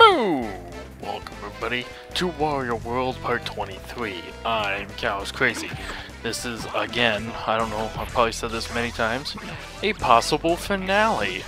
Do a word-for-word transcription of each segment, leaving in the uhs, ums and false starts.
Hello! Welcome everybody to Wario World Part twenty-three. I'm Cows Crazy. This is, again, I don't know, I've probably said this many times, a possible finale.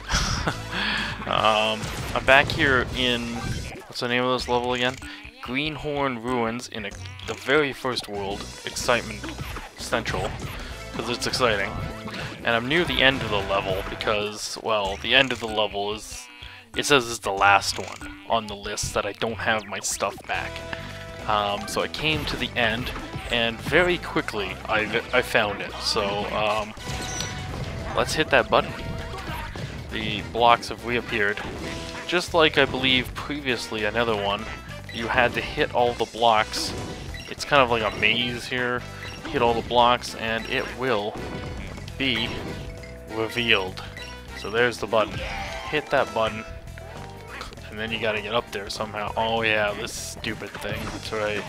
um, I'm back here in, what's the name of this level again? Greenhorn Ruins in a, the very first world, Excitement Central, because it's exciting. And I'm near the end of the level because, well, the end of the level is, it says it's the last one on the list that I don't have my stuff back. Um, so I came to the end, and very quickly I, I found it. So um, let's hit that button. The blocks have reappeared. Just like I believe previously another one, you had to hit all the blocks. It's kind of like a maze here. Hit all the blocks and it will be revealed. So there's the button. Hit that button. And then you gotta get up there somehow. Oh yeah, this stupid thing. That's right.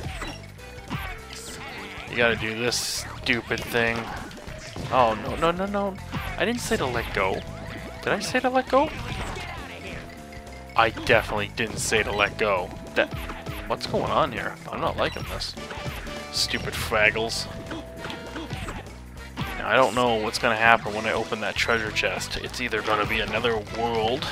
You gotta do this stupid thing. Oh, no, no, no, no. I didn't say to let go. Did I say to let go? I definitely didn't say to let go. That. What's going on here? I'm not liking this. Stupid Fraggles. Now, I don't know what's gonna happen when I open that treasure chest. It's either gonna be another world.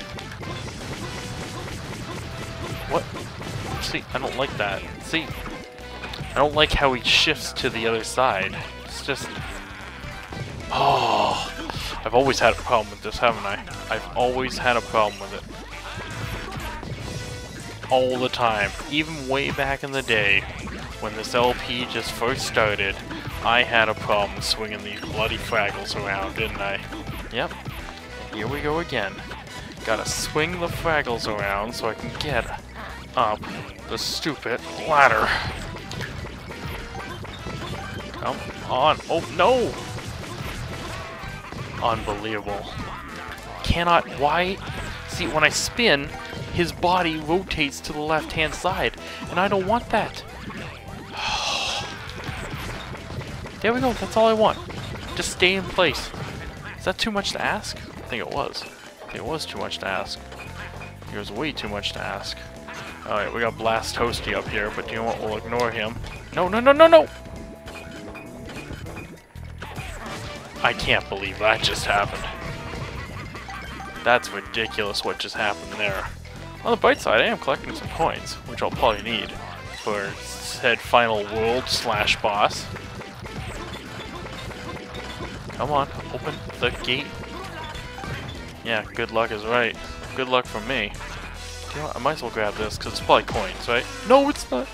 What? See, I don't like that. See, I don't like how he shifts to the other side. It's just... Oh, I've always had a problem with this, haven't I? I've always had a problem with it. All the time. Even way back in the day, when this L P just first started, I had a problem swinging these bloody Fraggles around, didn't I? Yep. Here we go again. Gotta swing the Fraggles around so I can get up the stupid ladder. Come on. Oh, no! Unbelievable. Cannot... Why? See, when I spin, his body rotates to the left-hand side, and I don't want that. There we go. That's all I want. Just stay in place. Is that too much to ask? I think it was. I think it was too much to ask. It was way too much to ask. Alright, we got Blast Toasty up here, but you know what? We'll ignore him. No, no, no, no, no! I can't believe that just happened. That's ridiculous what just happened there. On the bright side, I am collecting some coins, which I'll probably need for said final world slash boss. Come on, open the gate. Yeah, good luck is right. Good luck from me. You know what? I might as well grab this, because it's probably coins, right? No, it's not!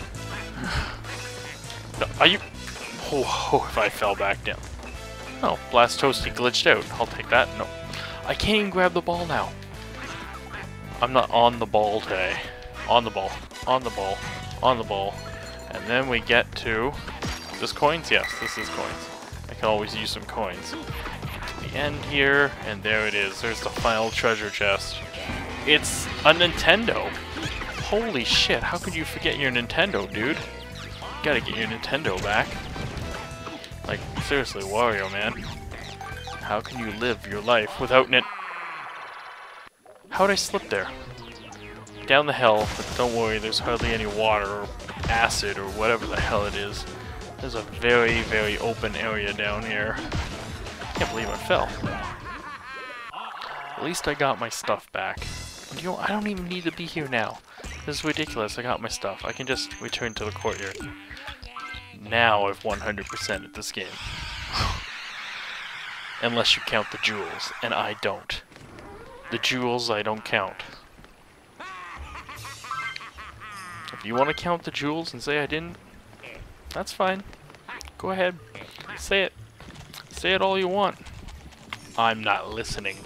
No, are you... Oh, oh, if I fell back down. Oh, Blast Toasty glitched out. I'll take that. No. I can't even grab the ball now. I'm not on the ball today. On the ball. On the ball. On the ball. And then we get to... Is this coins? Yes, this is coins. I can always use some coins. To the end here, and there it is. There's the final treasure chest. It's a Nintendo! Holy shit, how could you forget your Nintendo, dude? You gotta get your Nintendo back. Like, seriously, Wario, man. How can you live your life without Nit... How'd I slip there? Down the hill, but don't worry, there's hardly any water or acid or whatever the hell it is. There's a very, very open area down here. Can't believe I fell. At least I got my stuff back. And you know, I don't even need to be here now. This is ridiculous, I got my stuff. I can just return to the courtyard. Now I've one hundred percented this game. Unless you count the jewels, and I don't. The jewels I don't count. If you want to count the jewels and say I didn't, that's fine. Go ahead. Say it. Say it all you want. I'm not listening.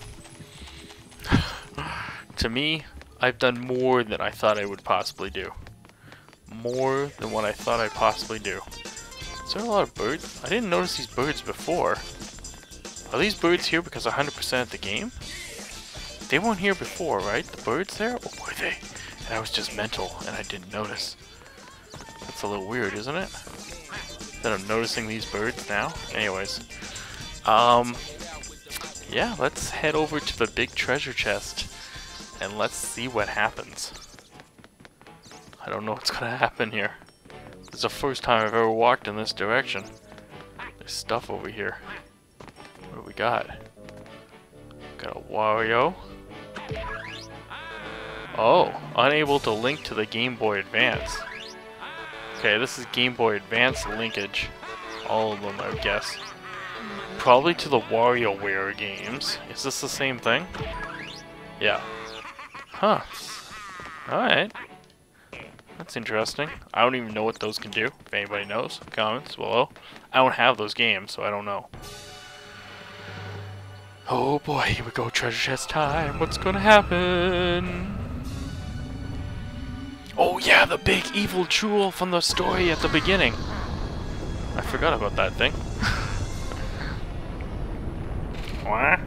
To me, I've done more than I thought I would possibly do. More than what I thought I'd possibly do. Is there a lot of birds? I didn't notice these birds before. Are these birds here because I one hundred percent the game? They weren't here before, right? The birds there? Or were they? And I was just mental and I didn't notice. That's a little weird, isn't it? That I'm noticing these birds now? Anyways. Um... Yeah, let's head over to the big treasure chest and let's see what happens. I don't know what's gonna happen here. It's the first time I've ever walked in this direction. There's stuff over here. What do we got? Got a Wario. Oh, unable to link to the Game Boy Advance. Okay, this is Game Boy Advance linkage. All of them, I would guess. Probably to the WarioWare games. Is this the same thing? Yeah. Huh. Alright. That's interesting. I don't even know what those can do. If anybody knows, comments below. I don't have those games, so I don't know. Oh boy, here we go, treasure chest time. What's gonna happen? Oh yeah, the big evil jewel from the story at the beginning. I forgot about that thing. What?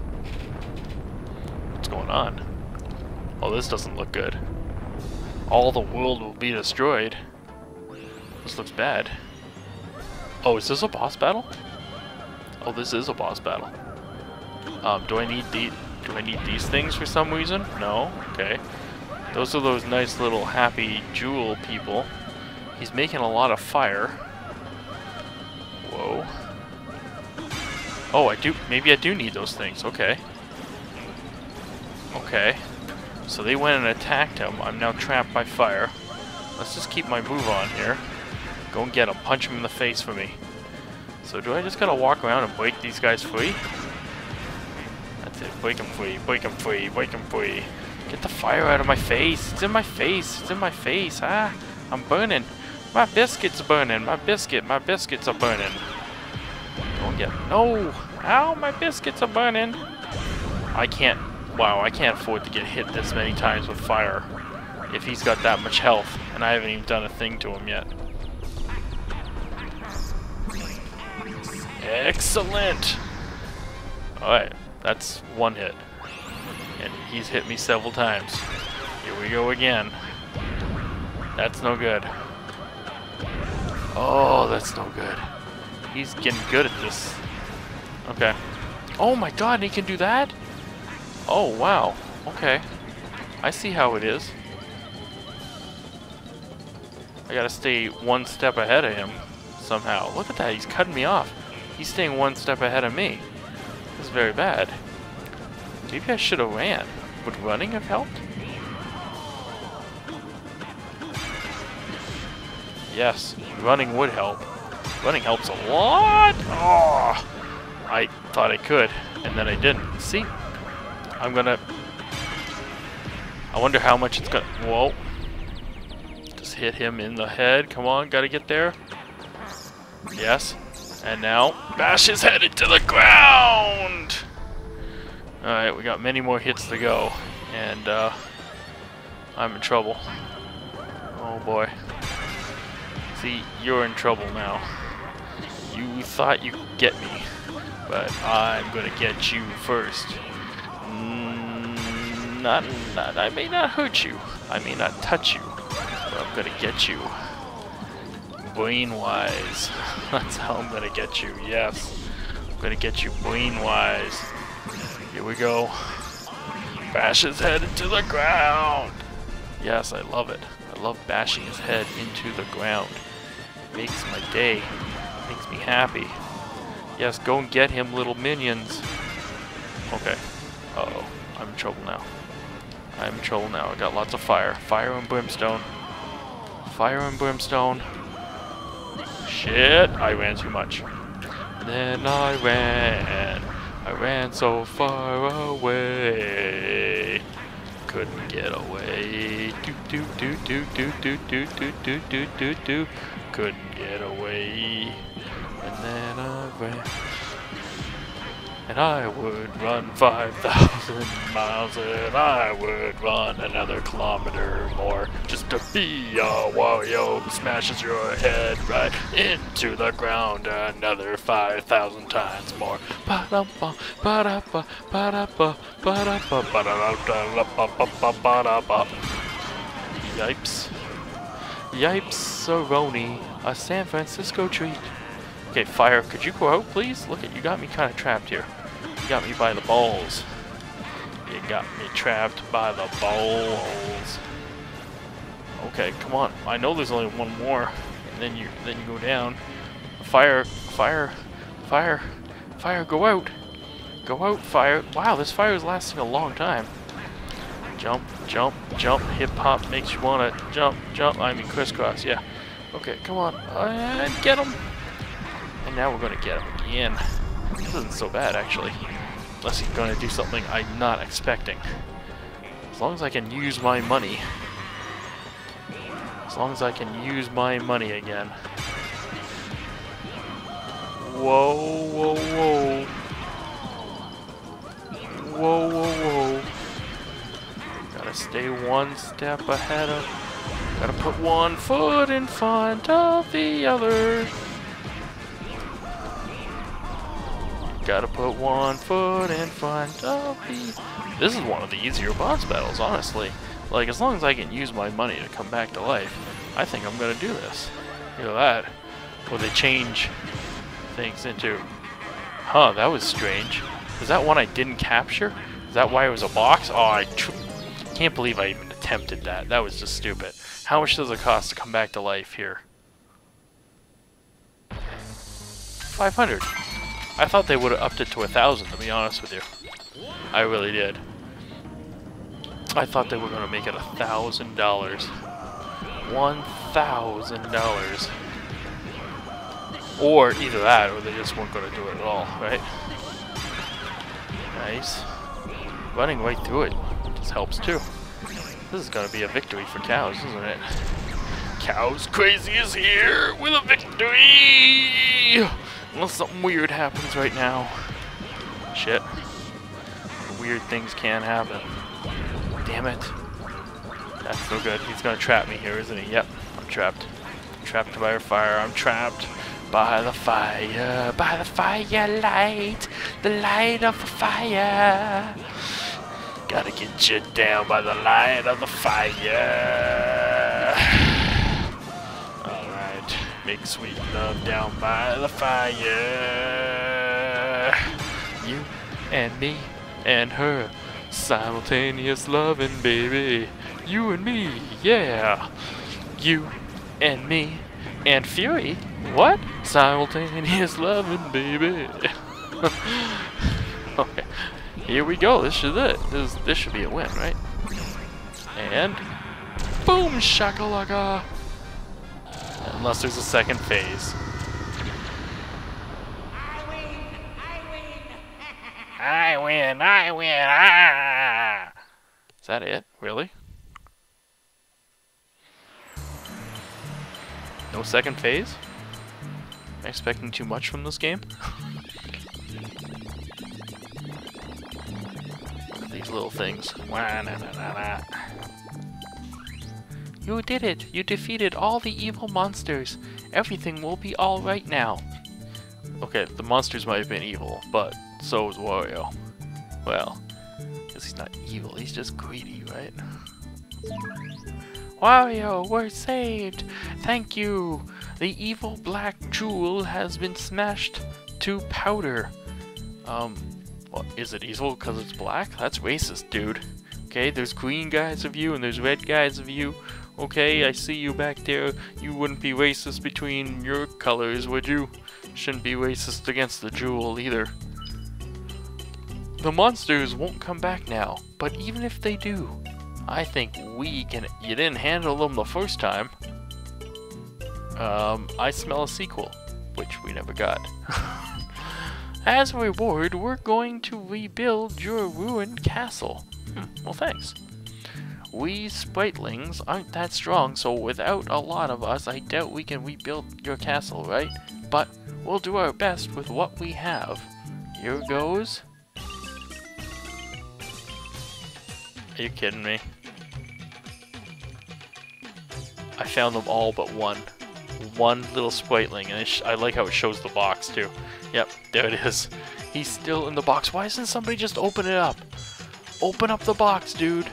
What's going on? Oh, this doesn't look good. All the world will be destroyed. This looks bad. Oh, is this a boss battle? Oh, this is a boss battle. Um, do I need the do I need these things for some reason? No? Okay. Those are those nice little happy jewel people. He's making a lot of fire. Whoa. Oh, I do, maybe I do need those things. Okay. Okay. So they went and attacked him. I'm now trapped by fire. Let's just keep my move on here. Go and get him. Punch him in the face for me. So do I just gotta walk around and break these guys free? That's it. Break them free. Break them free. Break them free. Get the fire out of my face. It's in my face. It's in my face. Ah, I'm burning. My biscuit's burning. My biscuit. My biscuits are burning. Go and get him. No! Ow, my biscuits are burning. I can't. Wow, I can't afford to get hit this many times with fire. If he's got that much health, and I haven't even done a thing to him yet. Excellent! Alright, that's one hit. And he's hit me several times. Here we go again. That's no good. Oh, that's no good. He's getting good at this. Okay. Oh my god, he can do that? Oh, wow. Okay. I see how it is. I gotta stay one step ahead of him somehow. Look at that, he's cutting me off. He's staying one step ahead of me. This is very bad. Maybe I should have ran. Would running have helped? Yes, running would help. Running helps a lot! Oh, I thought I could, and then I didn't. See? I'm gonna... I wonder how much it's gonna... Whoa. Just hit him in the head. Come on, gotta get there. Yes. And now, bash his head into the ground! Alright, we got many more hits to go. And, uh... I'm in trouble. Oh boy. See, you're in trouble now. You thought you could get me. But I'm gonna get you first. Mm, not, not, I may not hurt you. I may not touch you. But I'm gonna get you. Brain-wise. That's how I'm gonna get you, yes. I'm gonna get you brain-wise. Here we go. Bash his head into the ground! Yes, I love it. I love bashing his head into the ground. It makes my day. It makes me happy. Yes, go and get him, little minions. Okay. Uh-oh. I'm in trouble now. I'm in trouble now. I got lots of fire. Fire and brimstone. Fire and brimstone. Shit! I ran too much. Then I ran. I ran so far away. Couldn't get away. Do do do do do do do do do do do do. Couldn't get away. And then I ran. And I would run five thousand miles, and I would run another kilometer more just to be a Wario who smashes your head right into the ground another five thousand times more. Ba-da-ba, ba-da-ba, ba-da-ba, ba-da-ba, ba-da-ba, ba-da-ba. Yipes. Yipes-a-roni, a San Francisco treat. Okay, fire, could you go out, please? Look at you, got me kind of trapped here. You got me by the balls. You got me trapped by the ball holes. Okay, come on. I know there's only one more, and then you then you go down. Fire, fire, fire, fire! Go out, go out! Fire! Wow, this fire is lasting a long time. Jump, jump, jump! Hip hop makes you wanna jump, jump. I mean crisscross. Yeah. Okay, come on, and get him. And now we're gonna get him again. This isn't so bad actually, unless he's gonna do something I'm not expecting. As long as I can use my money. As long as I can use my money again. Whoa, whoa, whoa. Whoa, whoa, whoa. Gotta stay one step ahead of... Gotta put one foot in front of the other. Gotta put one foot in front of the... This is one of the easier boss battles, honestly. Like, as long as I can use my money to come back to life, I think I'm gonna do this. You know that? Or they change things into... Huh, that was strange. Is that one I didn't capture? Is that why it was a box? Oh, I tr can't believe I even attempted that. That was just stupid. How much does it cost to come back to life here? five hundred. I thought they would have upped it to a thousand, to be honest with you. I really did. I thought they were going to make it a thousand dollars. One thousand dollars. Or either that, or they just weren't going to do it at all, right? Nice. Running right through it just helps too. This is going to be a victory for cows, isn't it? Cows Crazy is here with a victory! Unless something weird happens right now. Shit. Weird things can happen. Damn it. That's no good. He's gonna trap me here, isn't he? Yep, I'm trapped. I'm trapped by a fire. I'm trapped by the fire. By the firelight. The light of the fire. Gotta get you down by the light of the fire. Alright. Make sweet love down by the fire. You and me and her. Simultaneous loving, baby. You and me, yeah. You and me and Fury. What? Simultaneous loving, baby. Okay, here we go. This should it. This this should be a win, right? And boom, shakalaka. Unless there's a second phase. I win, I win, ah! Is that it? Really? No second phase? Am I expecting too much from this game? Look at these little things. Wah, na, na, na, na. You did it! You defeated all the evil monsters! Everything will be alright now! Okay, the monsters might have been evil, but so was Wario. Well, because he's not evil, he's just greedy, right? Wario, we're saved! Thank you! The evil black jewel has been smashed to powder. Um, what, is it evil because it's black? That's racist, dude. Okay, there's green guys of you and there's red guys of you. Okay, I see you back there. You wouldn't be racist between your colors, would you? Shouldn't be racist against the jewel either. The monsters won't come back now, but even if they do, I think we can... You didn't handle them the first time. Um, I smell a sequel, which we never got. As a reward, we're going to rebuild your ruined castle. Hmm, well, thanks. We Spritelings aren't that strong, so without a lot of us, I doubt we can rebuild your castle, right? But we'll do our best with what we have. Here goes. Are you kidding me? I found them all but one. One little Spriteling, and it sh I like how it shows the box too. Yep, there it is. He's still in the box. Why doesn't somebody just open it up? Open up the box, dude.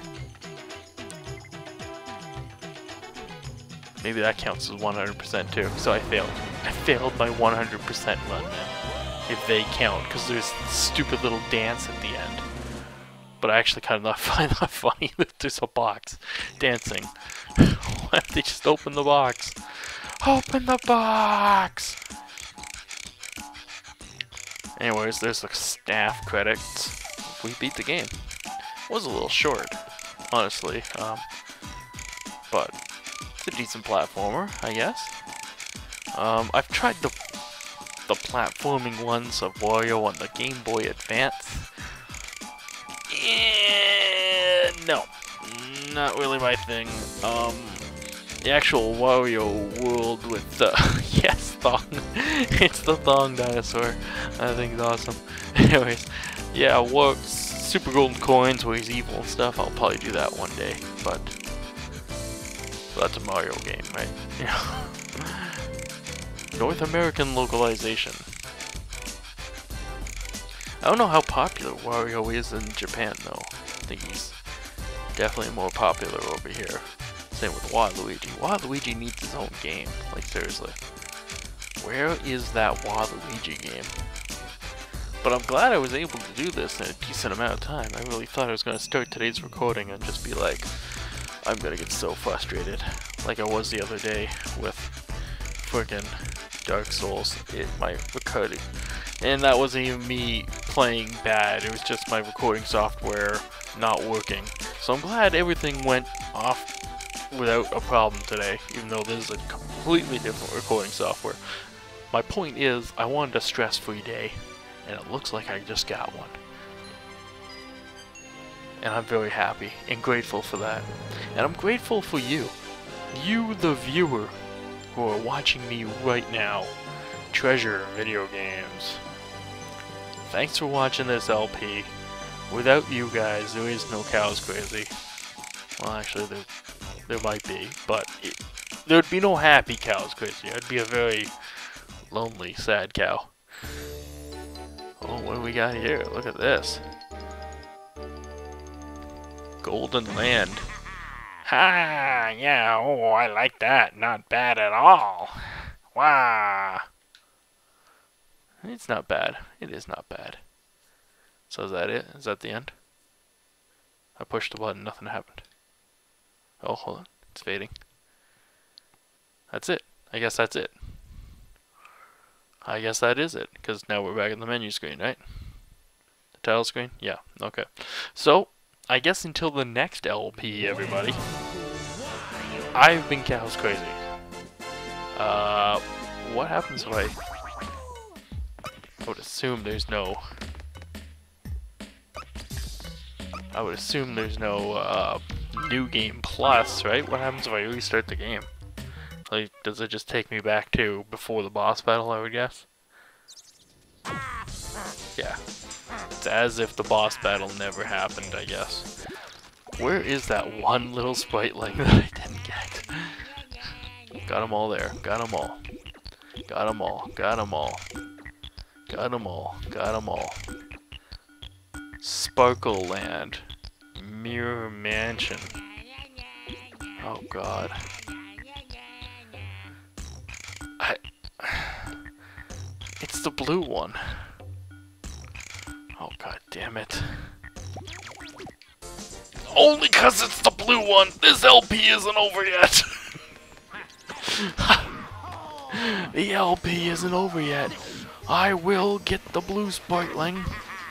Maybe that counts as one hundred percent too. So I failed. I failed my one hundred percent run then. If they count, because there's this stupid little dance at the end. but I actually kind of not find that funny that there's a box dancing. Why don't they just open the box? Open the box! Anyways, there's the staff credits. We beat the game. Was a little short, honestly, um, but it's a decent platformer, I guess. Um, I've tried the the platforming ones of Wario on the Game Boy Advance. And no, not really my thing. Um, the actual Wario world with the yes thong, it's the thong dinosaur. I think it's awesome. Anyways, yeah, what Super Golden Coins where he's evil and stuff. I'll probably do that one day, but so that's a Mario game, right? Yeah. North American localization. I don't know how popular Wario is in Japan though. I think he's definitely more popular over here. Same with Waluigi. Waluigi needs his own game. Like seriously. Where is that Waluigi game? But I'm glad I was able to do this in a decent amount of time. I really thought I was going to start today's recording and just be like, I'm going to get so frustrated. Like I was the other day with friggin' Dark Souls. It, my recording. And that wasn't even me playing bad. It was just my recording software not working. So I'm glad everything went off without a problem today. Even though this is a completely different recording software. My point is, I wanted a stress-free day. And it looks like I just got one. And I'm very happy and grateful for that. And I'm grateful for you. You, the viewer, who are watching me right now treasure video games. Thanks for watching this L P. Without you guys, there is no Cows Crazy. Well, actually, there, there might be, but it, there'd be no happy Cows Crazy. I'd be a very lonely, sad cow. Oh, what do we got here? Look at this. Golden Land. Ha! Yeah, oh, I like that. Not bad at all. Wow. It's not bad. It is not bad. So is that it? Is that the end? I pushed the button, nothing happened. Oh, hold on. It's fading. That's it. I guess that's it. I guess that is it, because now we're back in the menu screen, right? The title screen? Yeah, okay. So, I guess until the next L P, everybody, I've been Cows Crazy. Uh, what happens if I... I would assume there's no... I would assume there's no, uh, New Game Plus, right? What happens if I restart the game? Like, does it just take me back to before the boss battle, I would guess? Yeah. It's as if the boss battle never happened, I guess. Where is that one little spriteling that I didn't get? Got them all there. Got them all. Got them all. Got them all. Got them all. Got them all. Sparkle Land. Mirror Mansion. Oh god. I... It's the blue one. Oh god damn it. Only cause it's the blue one! This L P isn't over yet! The L P isn't over yet. I will get the blue sparkling.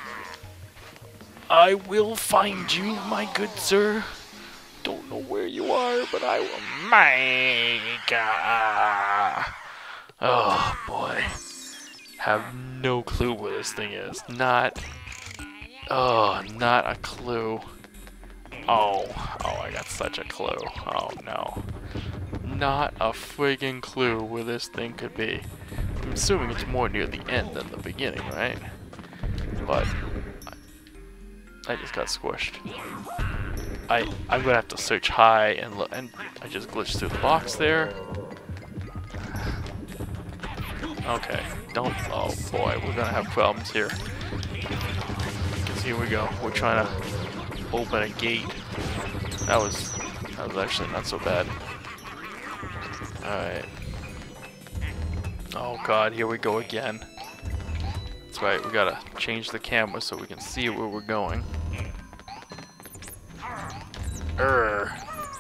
I will find you, my good sir. Don't know where you are, but I will make uh, Oh boy. Have no clue where this thing is. Not Oh, not a clue. Oh, oh, I got such a clue. Oh no. Not a friggin' clue where this thing could be. I'm assuming it's more near the end than the beginning, right? But I, I just got squished. I I'm gonna have to search high and look, and I just glitched through the box there. Okay, don't. Oh boy, we're gonna have problems here. Because here we go. We're trying to open a gate. That was that was actually not so bad. All right. Oh god, here we go again. That's right. We gotta change the camera so we can see where we're going. Err.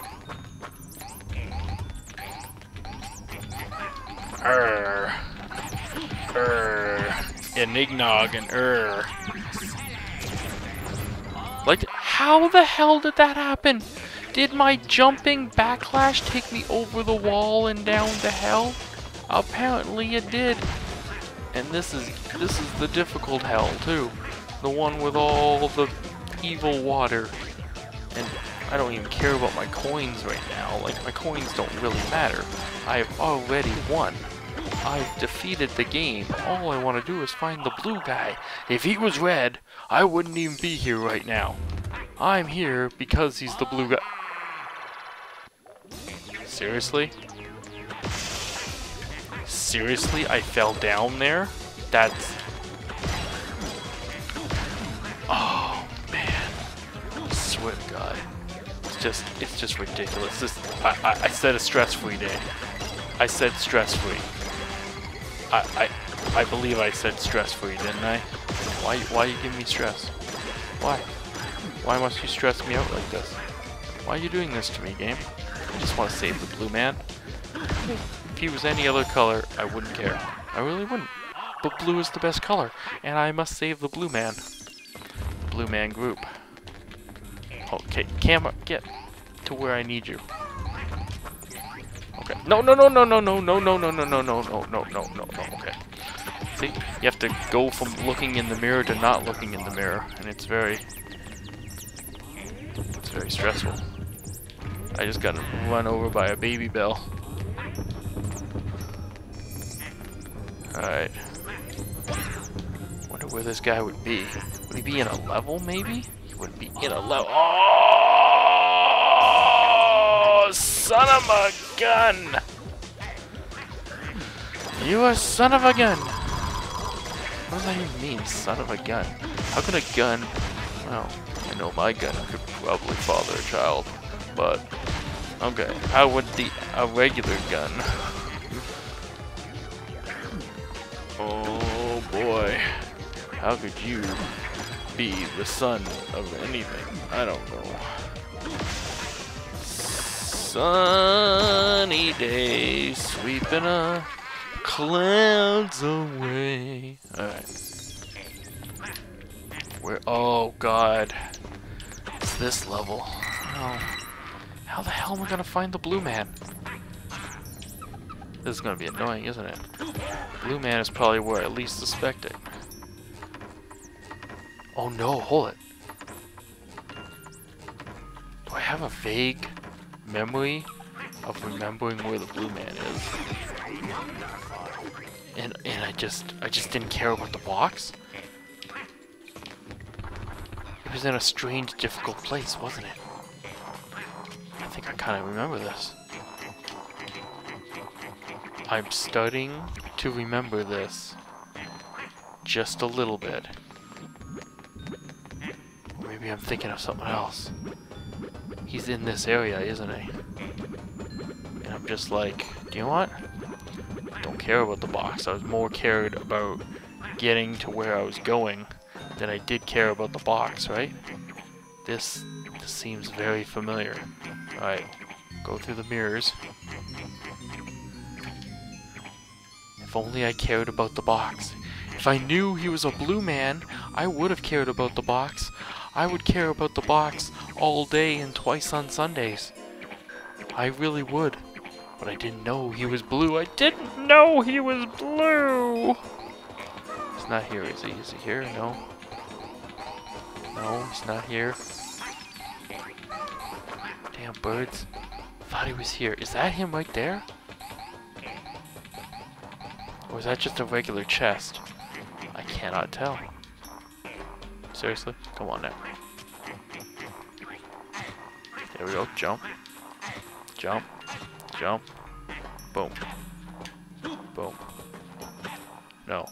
Err. Err. Enignog and err. Like, how the hell did that happen? Did my jumping backlash take me over the wall and down to hell? Apparently it did. And this is this is the difficult hell too. The one with all the evil water. And I don't even care about my coins right now. Like, my coins don't really matter. I've already won. I've defeated the game. All I want to do is find the blue guy. If he was red, I wouldn't even be here right now. I'm here because he's the blue guy. Seriously? Seriously? I fell down there? That's... Oh, man. I swear to God. It's just, it's just ridiculous. This, I, I, I said a stress-free day. I said stress-free. I, I, I believe I said stress-free, didn't I? Why, why you giving me stress? Why? Why must you stress me out like this? Why are you doing this to me, game? I just want to save the blue man. If he was any other color, I wouldn't care. I really wouldn't. But blue is the best color, and I must save the blue man. Blue man group. Okay, camera, get to where I need you. Okay. No, no, no, no, no, no, no, no, no, no, no, no, no, no, no, no, no. Okay. See, you have to go from looking in the mirror to not looking in the mirror, and it's very, it's very stressful. I just got run over by a baby bell. Alright. Wonder where this guy would be. Would he be in a level, maybe? He wouldn't be in a level. Oh, son of a gun! You a son of a gun! What does that even mean, son of a gun? How could a gun... Well, I know my gun could probably father a child, but... Okay, how would the... a regular gun... Oh boy, how could you be the son of anything? I don't know. Sunny day, sweeping the clouds away. Alright. Where? Oh god. It's this level. Oh. How the hell am I gonna find the blue man? This is gonna be annoying, isn't it? Blue man is probably where I least suspect it. Oh no, hold it. Do I have a vague memory of remembering where the blue man is? And and I just I just didn't care about the box? It was in a strange, difficult place, wasn't it? I think I kinda remember this. I'm starting to remember this just a little bit. Or maybe I'm thinking of something else. He's in this area, isn't he? And I'm just like, do you know what? I don't care about the box. I was more cared about getting to where I was going than I did care about the box, right? This, this seems very familiar. Alright, go through the mirrors. If only I cared about the box. If I knew he was a blue man, I would have cared about the box. I would care about the box all day and twice on Sundays. I really would. But I didn't know he was blue. I didn't know he was blue! He's not here, is he? Is he here? No. No, he's not here. Damn birds. Thought he was here. Is that him right there? Or is that just a regular chest? I cannot tell. Seriously? Come on now. There we go. Jump. Jump. Jump. Boom. Boom. No.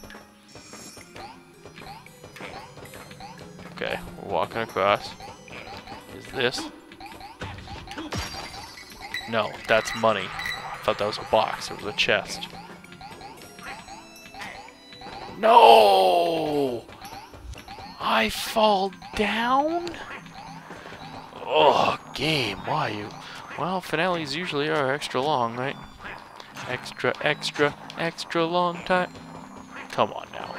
Okay, we're walking across. Is this? No, that's money. I thought that was a box. It was a chest. No! I fall down? Oh game. Why you? Well, finales usually are extra long, right? Extra, extra, extra long time. Come on now.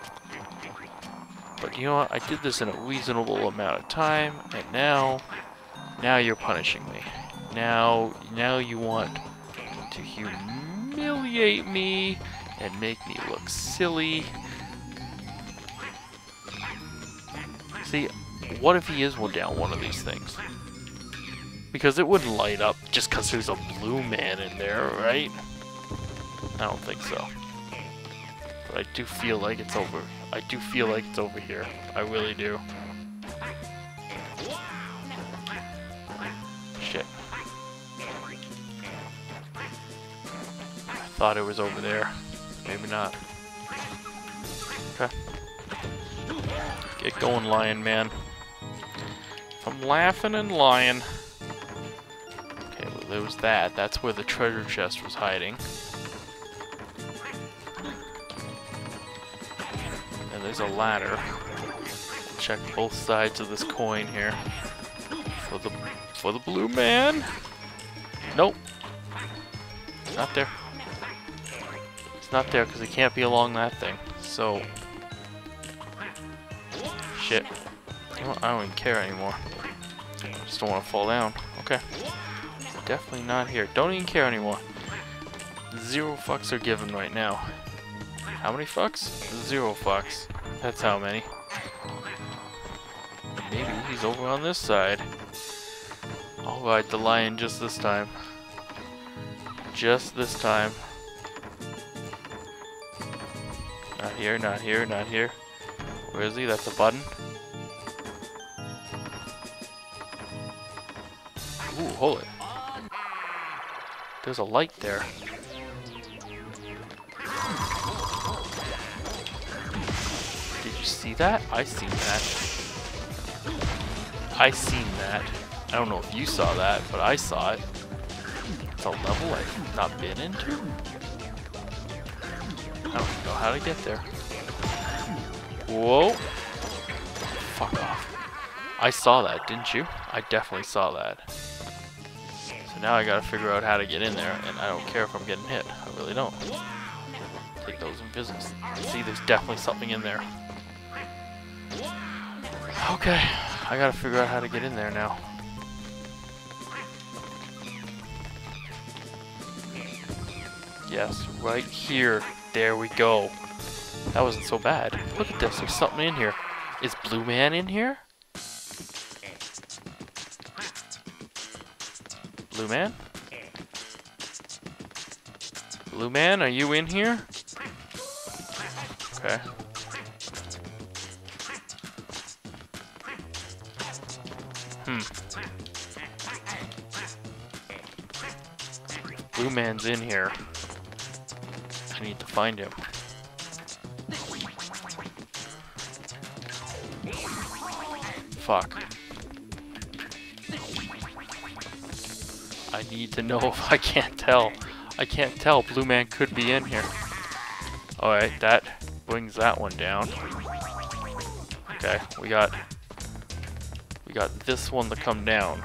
But you know what? I did this in a reasonable amount of time, and now, now you're punishing me. Now, now you want to humiliate me and make me look silly. See, what if he is one down one of these things? Because it wouldn't light up just because there's a blue man in there, right? I don't think so. But I do feel like it's over. I do feel like it's over here. I really do. Shit. I thought it was over there. Maybe not. Okay. Get going, lion man. I'm laughing and lying. Okay, well there was that. That's where the treasure chest was hiding. And there's a ladder. Check both sides of this coin here. For the for the blue man. Nope. It's not there. It's not there because it can't be along that thing. So shit. You know what? I don't even care anymore. I just don't want to fall down. Okay. Definitely not here. Don't even care anymore. Zero fucks are given right now. How many fucks? Zero fucks. That's how many. Maybe he's over on this side. I'll ride the lion just this time. Just this time. Not here, not here, not here. Where is he? That's a button. Ooh, hold it. There's a light there. Did you see that? I seen that. I seen that. I don't know if you saw that, but I saw it. It's a level I've not been into. I don't know how to get there. Whoa. Fuck off. I saw that, didn't you? I definitely saw that. So now I gotta figure out how to get in there, and I don't care if I'm getting hit. I really don't. Take those invisibles. See, there's definitely something in there. Okay, I gotta figure out how to get in there now. Yes, right here. There we go. That wasn't so bad. Look at this, there's something in here. Is Blue Man in here? Blue Man? Blue Man, are you in here? Okay. Hmm. Blue Man's in here. I need to find him. Fuck. I need to know if I can't tell. I can't tell. Blue Man could be in here. Alright, that brings that one down. Okay, we got we got this one to come down.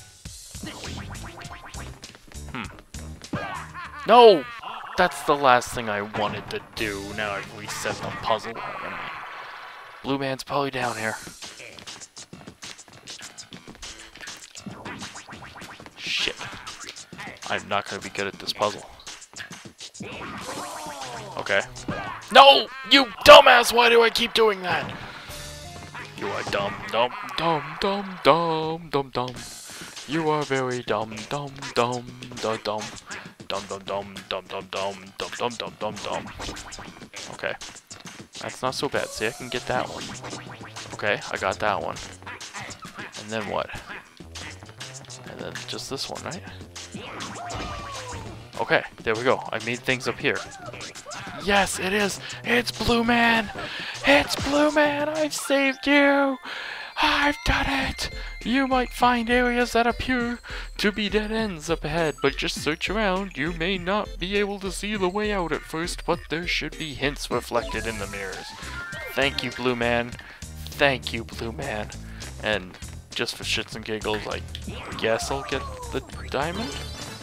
Hmm. No! That's the last thing I wanted to do. Now I've reset the puzzle. Blue Man's probably down here. Shit. I'm not gonna be good at this puzzle. Okay. No! You dumbass! Why do I keep doing that? You are dumb, dumb, dumb, dumb, dumb, dumb, dumb. You are very dumb, dumb, dumb, dumb, dumb. Dum dum dum dum dum dum dum dum dum dum dum. Okay. That's not so bad. See, I can get that one. Okay, I got that one. And then what? And then just this one, right? Okay, there we go. I made things up here. Yes, it is! It's Blue Man! It's Blue Man! I've saved you! I've done it! You might find areas that appear to be dead ends up ahead, but just search around. You may not be able to see the way out at first, but there should be hints reflected in the mirrors. Thank you, Blue Man. Thank you, Blue Man. And just for shits and giggles, I guess I'll get the diamond?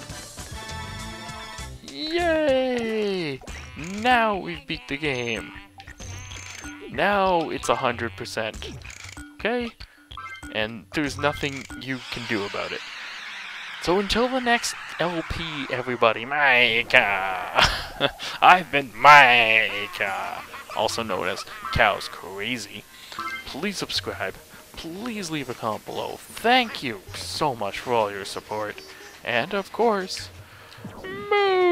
Yay! Now we've beat the game. Now it's a hundred percent. Okay? And there's nothing you can do about it. So until the next L P, everybody, Micah! I've been Micah! Also known as Cow's Crazy. Please subscribe. Please leave a comment below. Thank you so much for all your support. And of course, moo!